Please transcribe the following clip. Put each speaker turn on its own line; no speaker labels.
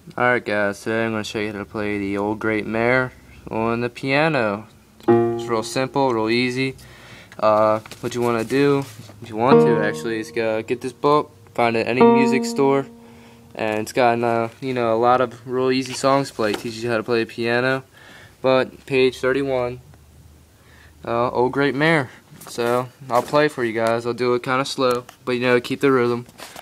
Alright guys, today I'm going to show you how to play the Old Great Mare on the piano. It's real simple, real easy. What you want to do, if you want to actually, is go get this book, find it at any music store, and it's got a lot of real easy songs to play. It teaches you how to play the piano. But page 31, Old Great Mare. So I'll play for you guys. I'll do it kind of slow, but keep the rhythm.